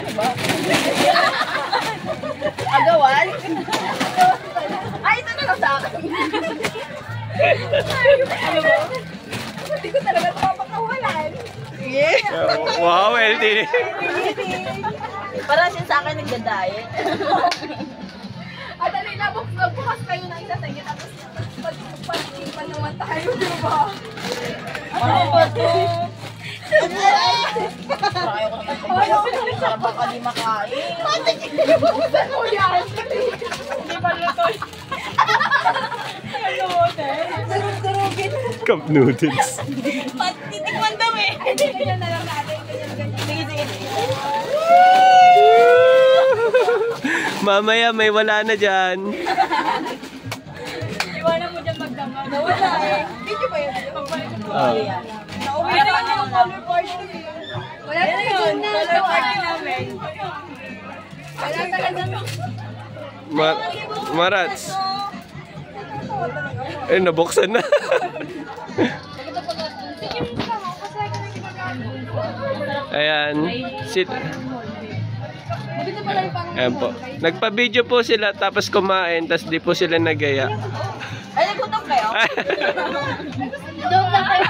ba? Agawan? Ay, ito na lang sa akin. Ano ba? Hindi ko talaga mapakawalan. Sige. Wow, LD. Parang siya sa akin nagda-diet. At alin na, bukas kayo ng isa sa inyo, tapos pag-ipan naman tayo, di ba? Ano ba ito? Ayaw ko naman kumain. Sarap ako di makain. Pati kinibuksan mo yan. Hindi ba luto? Ano mo, Ter? Durug-durugin. Cup noodles. Titikman daw eh. Ganyan na lang natin. Sige, sige. Mamaya may wala na dyan. Iwanan mo dyan magdamag. Nawala eh. Video ba yun? Pagbalik ko po. Nauwi na kami yung color party. Wala na yun. Color party namin. Wala talaga. Marats. Eh, nabuksan na. Ayan. Ayan po. Nagpa-video po sila tapos kumain tapos di po sila nagaya. Ay, nagutom kayo? Doon lang kayo.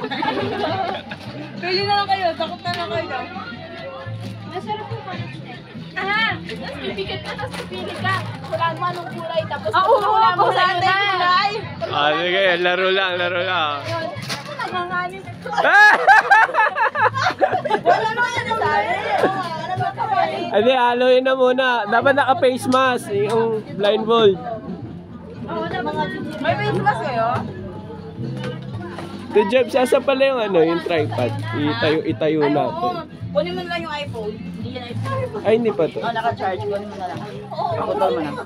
Pili na lang kayo. Takot na lang kayo. Nasarap po pa. Aha! Tapos pipikit ka, tapos pipili ka. Wala mo anong kulay. Tapos wala mo sa kulay. Sige, laro lang, laro lang. Nanganganin. Wala mo yan sa akin. Hindi, haloyin na muna. Dapat naka-face mask. Yung blindfold. May face mask kayo? The Jeff, sasa pala yung ano, yung tripod. Itayo natin. Kunin mo na lang yung iPhone. Hindi yan iPhone. Ay, hindi pa to. Naka-charge. Kunin mo na lang. Putol mo na.